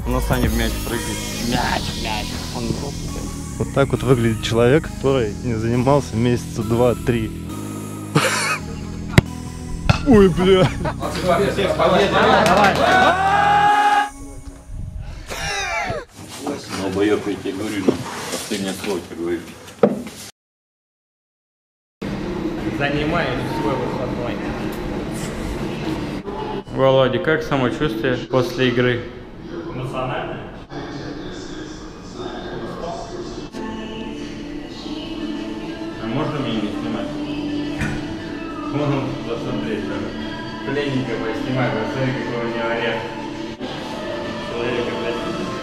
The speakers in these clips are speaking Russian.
У нас Саня в мяч прыгает. Мяч. Он желтый. Вот так вот выглядит человек, который не занимался месяца 2-3. Ой, бля. Ну, боёк, я тебе говорю, последнее слово тебе говорю. Занимаюсь свой выходной. Володя, как самочувствие после игры? Эмоционально? А можно меня не снимать? Можно посмотреть, пленненько поснимай, посмотри, какой у него орех. Человека, блядь.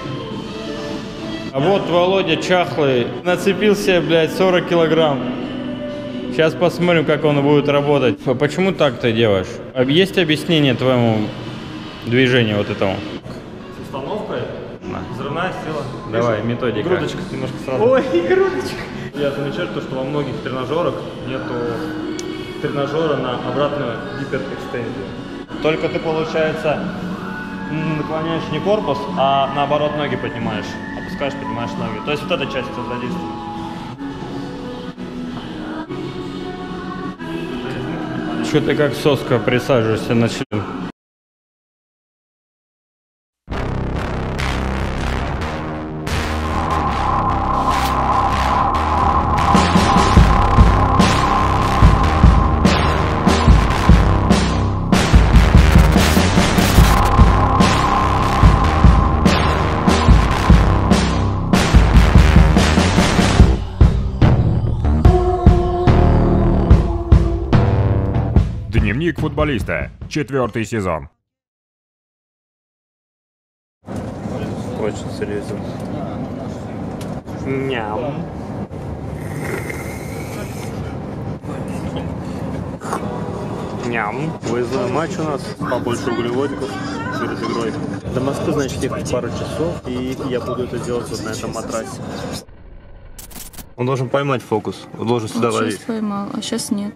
А вот Володя чахлый, нацепил себе, блядь, 40 килограмм. Сейчас посмотрим, как он будет работать. Почему так ты делаешь? Есть объяснение твоему движению вот этому? С установкой? Да. Взрывная сила. Давай, методика. Грудочка немножко сразу. Ой, грудочка. Я замечаю, что во многих тренажерах нету тренажера на обратную гиперэкстензию. Только ты, получается, наклоняешь не корпус, а наоборот ноги поднимаешь. Опускаешь, поднимаешь ноги. То есть вот эта часть у тебя задействована. Что ты как соска присаживаешься на член? Дневник футболиста. 4-й сезон. Очень серьезно. Ням. Ням. Выездной матч у нас. Побольше углеводиков перед игрой. До Москвы, значит, ехать пару часов. И я буду это делать вот на этом матрасе. Он должен поймать фокус. Он должен сюда ловить. Сейчас поймал, а сейчас нет.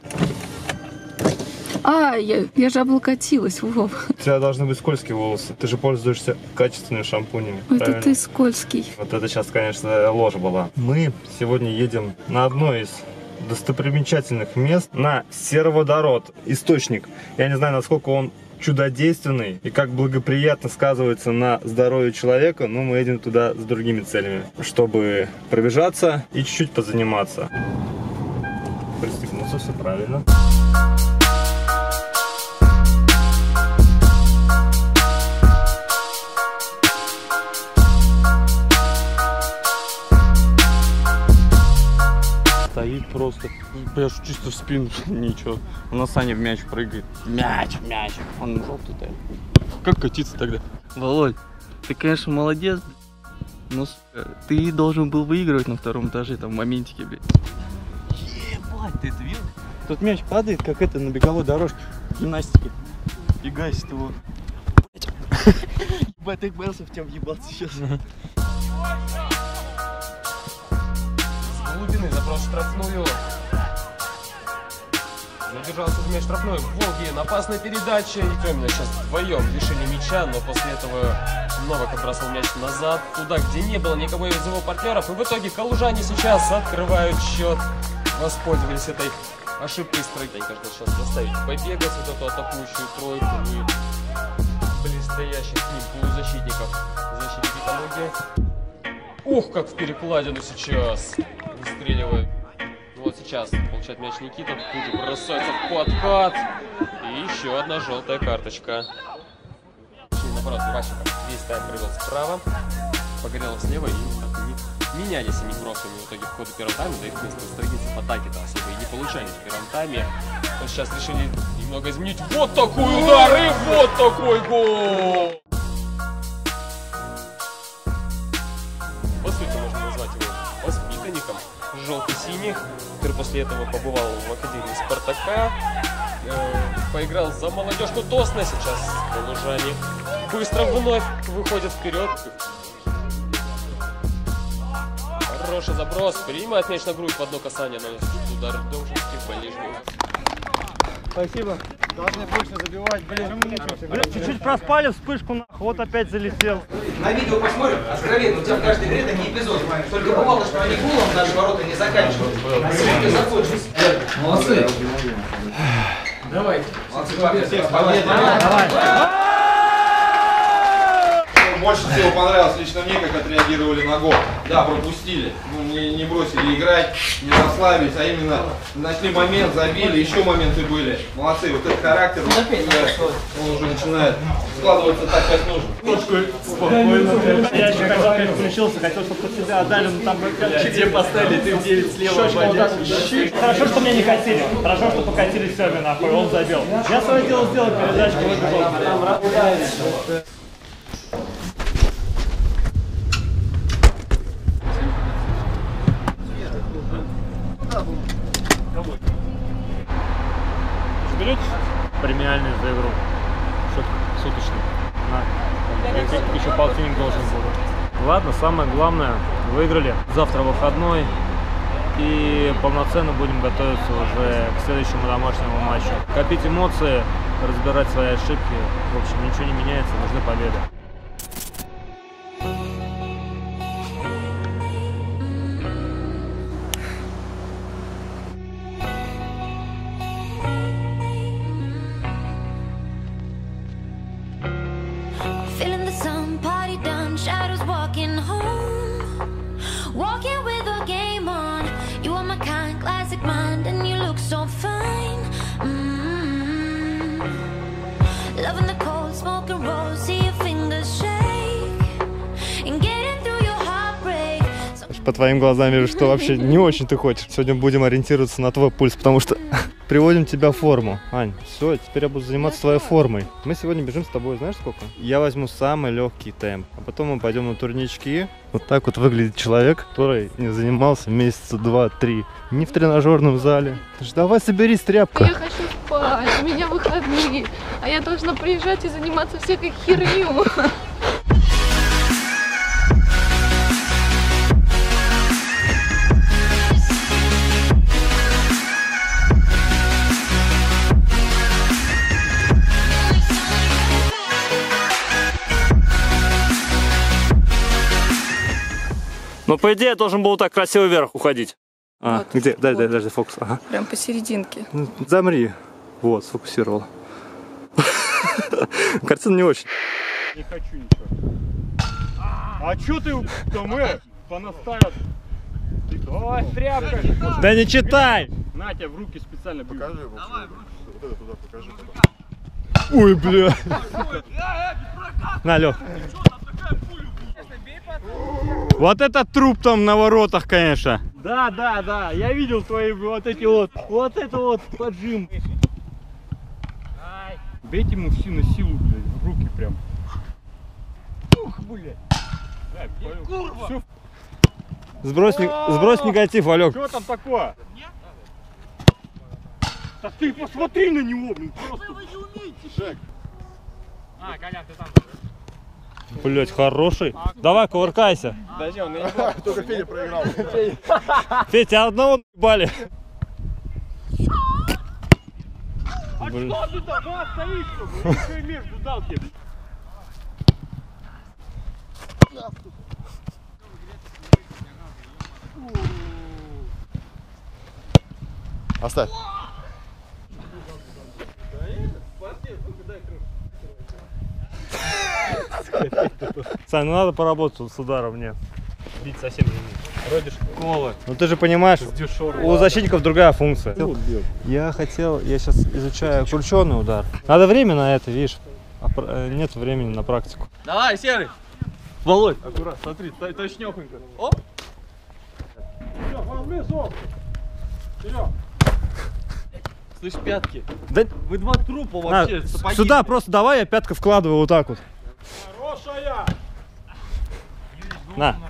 А, я же облокотилась, Вов. У тебя должны быть скользкие волосы. Ты же пользуешься качественными шампунями. Это правильно? ты скользкий. Вот это сейчас, конечно, ложь была. Мы сегодня едем на одно из достопримечательных мест, на сероводород, источник. Я не знаю, насколько он чудодейственный и как благоприятно сказывается на здоровье человека, но мы едем туда с другими целями, чтобы пробежаться и чуть-чуть позаниматься. Пристегнулся, все правильно. Стоит просто, прям чисто в спину, ничего. У нас Саня в мяч прыгает. Мяч. Он желтый. Как катиться тогда? Володь, ты, конечно, молодец, но ты должен был выигрывать на втором этаже, там, в моментике, блядь. Ебать, ты это видел? Тут мяч падает, как это, на беговой дорожке гимнастики. Фигасит его. Ебать, так боялся в тебя въебаться сейчас. Глубины заброс штрафную. Задержался в мяч штрафной. Волгин, опасная передача. И Тёмина сейчас вдвоем лишили мяча, но после этого Новак отбросил мяч назад, туда, где не было никого из его партнеров. И в итоге калужане сейчас открывают счет. Воспользовались этой ошибкой строителей. Они, конечно, сейчас заставить побегать вот эту атакующую тройку и близстоящих к ним полузащитников. Защитники Калуги. Ух, как в перекладину сейчас выстреливает. Вот сейчас получает мяч Никита, тут же бросается в подкат. И еще одна желтая карточка. Наоборот, Васенко весь тайм провел справа. Погорело слева и менялись они бровками в итоге в ходе первого тайма. Да и в принципе строительство в атаке-то особо и не получались в первом тайме. Но сейчас решили немного изменить. Вот такой удар и вот такой гол! По сути, можно назвать его воспитанником желто-синих, который после этого побывал в академии Спартака, поиграл за молодежку Тосна, сейчас калужане быстро вновь выходят вперед. Хороший заброс, принимает мяч на грудь в одно касание, наносит удар Долженский в ближний. Спасибо. Должны больше забивать, блин, чуть-чуть проспали вспышку, нахуй, вот опять залетел. На видео посмотрим, откровенно, у тебя в каждой игре такие эпизоды. Только бывало, что они голом в наши ворота не заканчивают. А сегодня закончились. Молодцы. Давайте. Молодцы, Давай. Больше всего понравилось лично мне, как отреагировали на гол. Да, пропустили, не бросили играть, не расслабились, а именно нашли момент, забили, еще моменты были. Молодцы, вот этот характер, он уже начинает складываться так, как нужно. Спокойно. Я еще когда переключился, хотел, чтобы под себя отдали, но там Где поставили, ты в 9 слева. Хорошо, что меня не катили. Хорошо, что покатили Семе, нахуй, он забил. Я свое дело сделал, передачку выбежал. Берете премиальный за игру? Суточный. На. Еще полтинник должен был. Ладно, самое главное, выиграли. Завтра выходной. И полноценно будем готовиться уже к следующему домашнему матчу. Копить эмоции, разбирать свои ошибки. В общем, ничего не меняется, нужны победы. Feeling the sun, party done, shadows walking home. Walking with a game on. You are my kind, classic mind, and you look so fine. Loving the cold, smoking rose, see your fingers shake. And getting through your heartbreak. По твоим глазам вижу, что вообще не очень ты хочешь. Сегодня будем ориентироваться на твой пульс, потому что приводим тебя в форму. Ань, все, теперь я буду заниматься твоей формой. Мы сегодня бежим с тобой, знаешь сколько? Я возьму самый легкий темп, а потом мы пойдем на турнички. Вот так вот выглядит человек, который не занимался месяца 2-3 ни в тренажерном зале. Ты ж давай соберись, тряпка. Я хочу спать, у меня выходные, а я должна приезжать и заниматься всякой херню. Ну, по идее, я должен был так красиво вверх уходить. Вот, где? Дай, вот. дай фокус. Ага. Прям посерединке. Ну, замри. Вот, сфокусировал. Картина не очень. Не хочу ничего. А чё ты там понаставят? Ой, тряпка. Да не читай! На тебя в руки специально бью. Покажи его. Вот это туда покажи. Ой, бля. На, Лёх. Вот этот труп там на воротах, конечно. Да, я видел твои вот эти вот поджим. Бейте ему всю на силу, блядь, в руки прям. Ух, блядь. Курва. Сбрось негатив, Алёк. Что там такое? Да ты посмотри на него, блин, просто. Вы не умеете, Шек. Колян, ты там. Блять, хороший. Давай, кувыркайся. Подожди, он только Федя проиграл. Федя, тебя одного наебали. А что ты там? Ну остановись, чтобы еще и между дал тебе. Оставь. Сань, ну надо поработать с ударом, нет. Бить совсем не умеешь. Родишь колы. Ну ты же понимаешь, у защитников другая функция. Я сейчас изучаю крученый удар. Надо время на это, видишь. Нет времени на практику. Давай, Серый. Володь, аккуратно, смотри, точнёхонько. Оп. Слышь, пятки. Да... Вы два трупа вообще. Сюда просто давай, я пятка вкладываю вот так вот. Хорошая! На.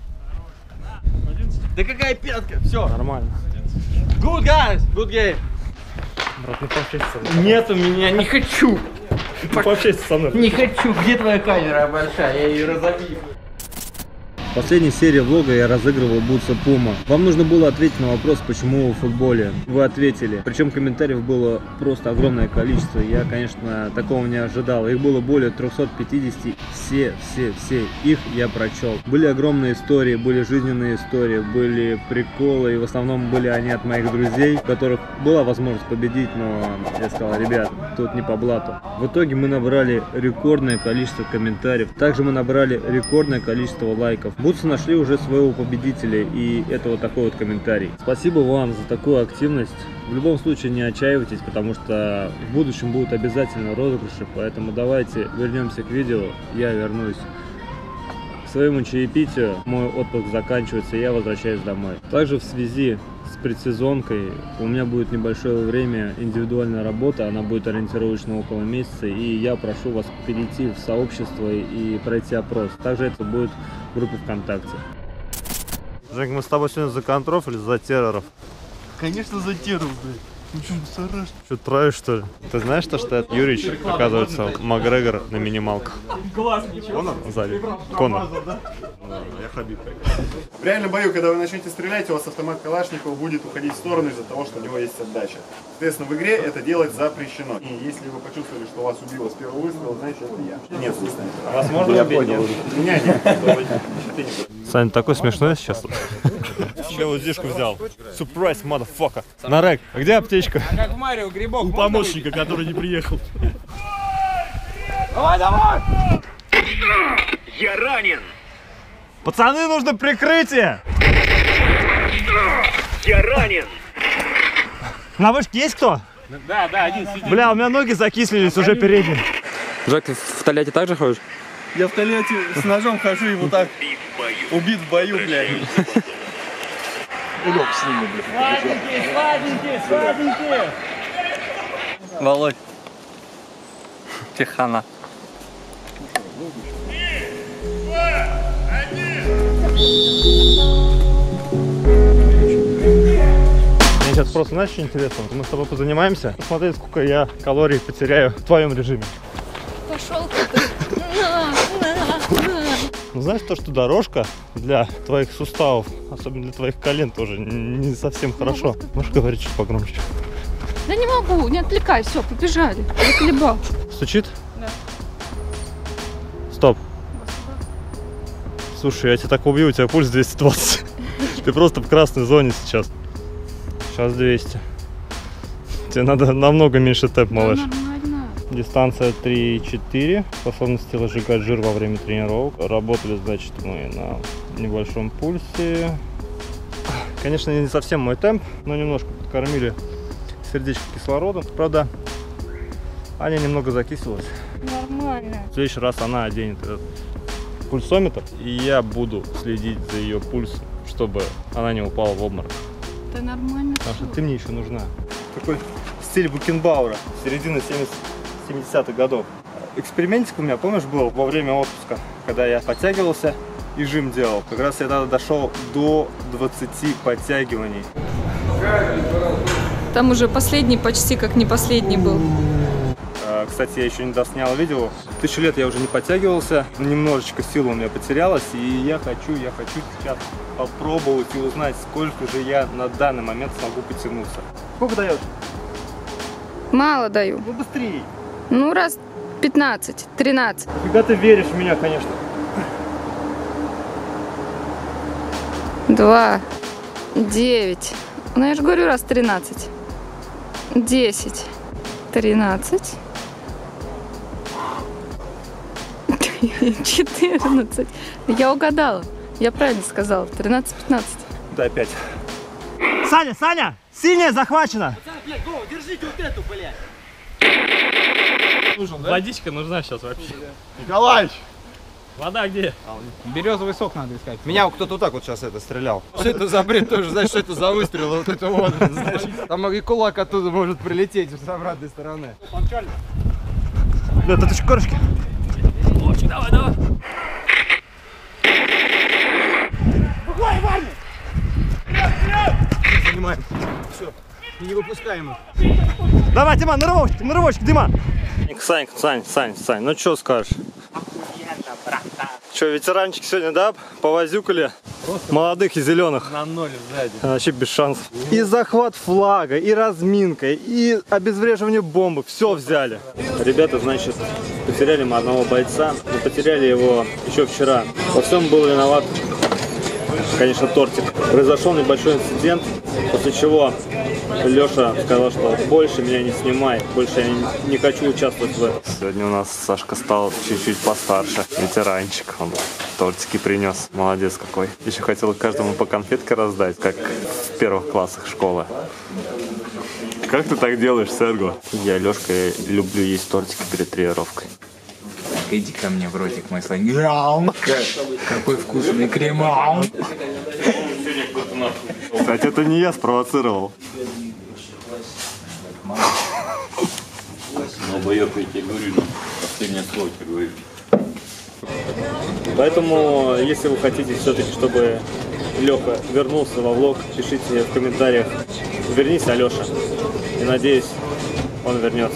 Да какая пятка? Все. Нормально. Good guys, good game. Брат, не пообщайся со мной. Нет у меня, не хочу. Не пообщайся со мной. Не хочу. Где твоя камера большая? Я ее разобью. В последней серии влога я разыгрывал бутсы Puma. Вам нужно было ответить на вопрос, почему вы в футболе. Вы ответили. Причем комментариев было просто огромное количество. Я, конечно, такого не ожидал. Их было более 350. Все их я прочел. Были огромные истории, были жизненные истории, были приколы. И в основном были они от моих друзей, у которых была возможность победить, но я сказал: ребят, тут не по блату. В итоге мы набрали рекордное количество комментариев. Также мы набрали рекордное количество лайков. Бутсы нашли уже своего победителя, и это вот такой вот комментарий. Спасибо вам за такую активность. В любом случае не отчаивайтесь, потому что в будущем будут обязательно розыгрыши, поэтому давайте вернемся к видео. Я вернусь к своему чаепитию, мой отпуск заканчивается, и я возвращаюсь домой. Также в связи с предсезонкой у меня будет небольшое время индивидуальная работа, она будет ориентировочно около месяца, и я прошу вас перейти в сообщество и пройти опрос. Также это будет группа ВКонтакте. Женька, мы с тобой сегодня за контров или за терроров? Конечно, за террор, блядь. Ну что, сараш? Что, троишь, что ли? Ты знаешь, что Юрич, оказывается, Макгрегор на минималках? Конор? Сзади. Конор. Я Хабиб. В реальном бою, когда вы начнете стрелять, у вас автомат Калашникова будет уходить в сторону из-за того, что у него есть отдача. Соответственно, в игре это делать запрещено. И если вы почувствовали, что вас убило с первого выстрела, значит, это я. Нет, снайпера. Вас можно убить? Нет. Меня нет. Сань, такой смешной сейчас. Че УЗИшку взял? Surprise, motherfucker. Нарек, а где аптечка? А как в Марио, грибок. У помощника, который не приехал. Давай, давай! Я ранен! Пацаны, нужно прикрытие! Я ранен! На вышке есть кто? Да, один сидит. Бля, у меня ноги закислились уже передним. Жак, ты в Тольятти так же ходишь? Я в Тольятти с ножом хожу и вот так убит в бою, блядь. Лёг с ними, блядь. Сладенькие! Володь. Тихана. Мне сейчас просто, знаешь, что интересно? Мы с тобой позанимаемся, посмотри, сколько я калорий потеряю в твоем режиме. Пошел ты. Ну, знаешь, то, что дорожка для твоих суставов, особенно для твоих колен, тоже не совсем хорошо. Можешь говорить чуть погромче? Да не могу, не отвлекай, все, побежали. Заколебал. Стучит? Да. Стоп. Слушай, я тебя так убью, у тебя пульс 220. Ты просто в красной зоне сейчас. Сейчас 200. Тебе надо намного меньше темп, малыш. Дистанция 3,4. Способность разжигать жир во время тренировок. Работали, значит, мы на небольшом пульсе. Конечно, не совсем мой темп, но немножко подкормили сердечко кислородом. Правда, Аня немного закислилась. Нормально. В следующий раз она оденет этот пульсометр, и я буду следить за ее пульсом, чтобы она не упала в обморок. Это нормально. Потому что ты мне еще нужна. Такой стиль Букенбауэра, середины 70-х годов. Экспериментик у меня, помнишь, был во время отпуска, когда я подтягивался и жим делал. Как раз я тогда дошел до 20 подтягиваний. Там уже последний почти как не последний был. Кстати, я еще не доснял видео. 1000 лет я уже не подтягивался. Немножечко сил у меня потерялась. И я хочу сейчас попробовать и узнать, сколько же я на данный момент смогу потянуться. Сколько даешь? Мало даю. Ну быстрее. Ну раз 15, 13. Когда ты веришь в меня, конечно. 2, 9. Ну я же говорю, раз 13. 10, 13. 14. Я угадала. Я правильно сказала. 13-15. Дай 5. Саня, Саня! Синяя захвачена! Блядь, Вова, держите вот эту, блядь. Нужен, да? Водичка нужна сейчас вообще. Николаевич! Вода где? Березовый сок надо искать. Меня кто-то вот так вот сейчас это стрелял. Что это за бред тоже? Знаешь, что это за выстрел? Вот это вот. Там и кулак оттуда может прилететь с обратной стороны. Да, тут еще корочки. Вовчик, давай, давай. Угой, Ваня! Занимаем. Все. И не выпускаем их. Давай, Дима, на рывочек, Дима. Сань, ну что скажешь? Че, ветеранчики сегодня, да, повозюкали? Просто молодых и зеленых. На ноль сзади. Вообще без шансов. И захват флага, и разминка, и обезвреживание бомбы. Все взяли. Ребята, значит, потеряли мы одного бойца. Мы потеряли его еще вчера. Во всем был виноват, конечно, тортик. Произошел небольшой инцидент, после чего Леша сказал, что больше меня не снимай, больше я не хочу участвовать в этом. Сегодня у нас Сашка стал чуть-чуть постарше, ветеранчик, он тортики принес, молодец какой. Еще хотел каждому по конфетке раздать, как в первых классах школы. Как ты так делаешь, Серго? Я, Лешка, люблю есть тортики перед тренировкой. Иди ко мне в ротик, мой сладкий. Какой вкусный крем. Кстати, это не я спровоцировал. Ну, боёк, я тебе говорю, последнее слово тебе говорю. Поэтому, если вы хотите все-таки, чтобы Леха вернулся во влог, пишите в комментариях «Вернись, Алеша». И надеюсь, он вернется.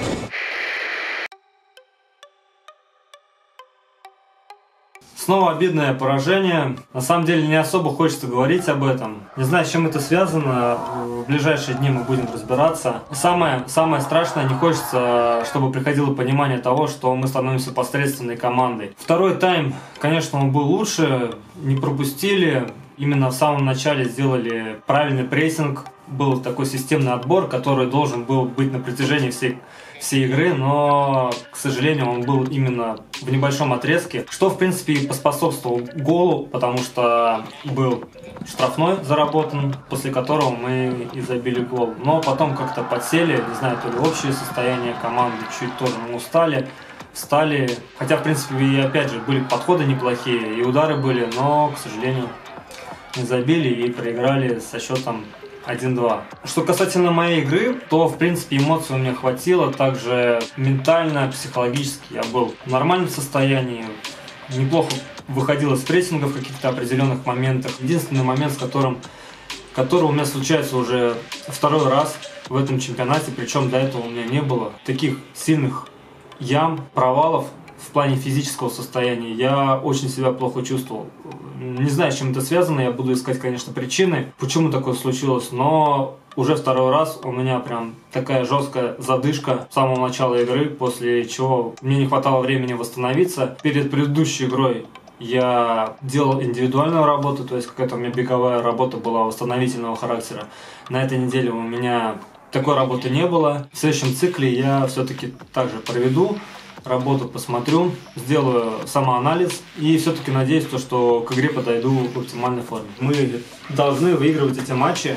Снова обидное поражение. На самом деле не особо хочется говорить об этом. Не знаю, с чем это связано. В ближайшие дни мы будем разбираться. Самое страшное, не хочется, чтобы приходило понимание того, что мы становимся посредственной командой. Второй тайм, конечно, он был лучше. Не пропустили. Именно в самом начале сделали правильный прессинг. Был такой системный отбор, который должен был быть на протяжении всей игры, но, к сожалению, он был именно в небольшом отрезке, что, в принципе, и поспособствовало голу, потому что был штрафной заработан, после которого мы и забили гол. Но потом как-то подсели, не знаю, то ли общее состояние команды, чуть тоже мы устали, встали. Хотя, в принципе, и опять же, были подходы неплохие, и удары были, но, к сожалению, не забили и проиграли со счетом 1-2. Что касательно моей игры, то, в принципе, эмоций у меня хватило. Также ментально, психологически я был в нормальном состоянии. Неплохо выходил из прессинга в каких-то определенных моментах. Единственный момент, который у меня случается уже второй раз в этом чемпионате, причем до этого у меня не было таких сильных ям, провалов в плане физического состояния. Я очень себя плохо чувствовал. Не знаю, с чем это связано, я буду искать, конечно, причины, почему такое случилось, но уже второй раз у меня прям такая жесткая задышка с самого начала игры, после чего мне не хватало времени восстановиться. Перед предыдущей игрой я делал индивидуальную работу, то есть какая-то у меня беговая работа была восстановительного характера. На этой неделе у меня такой работы не было. В следующем цикле я все-таки также проведу работу, посмотрю, сделаю самоанализ и все-таки надеюсь, что к игре подойду в оптимальной форме. Мы должны выигрывать эти матчи.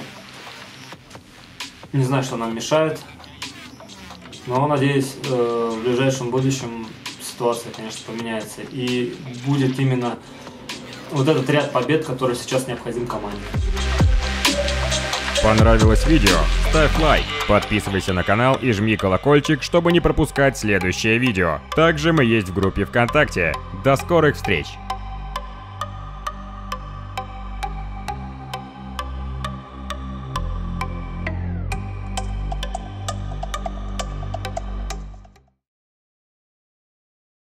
Не знаю, что нам мешает, но надеюсь, в ближайшем будущем ситуация, конечно, поменяется и будет именно вот этот ряд побед, который сейчас необходим команде. Понравилось видео? Ставь лайк, подписывайся на канал и жми колокольчик, чтобы не пропускать следующее видео. Также мы есть в группе ВКонтакте. До скорых встреч!